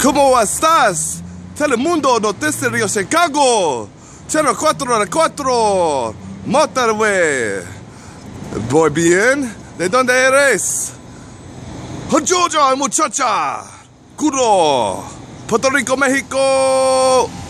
¿Cómo estás? Telemundo, Noticias Río Chicago. Channel 4 Motorway. Voy bien. ¿De dónde eres? Georgia, muchacha. Curo. Puerto Rico, México.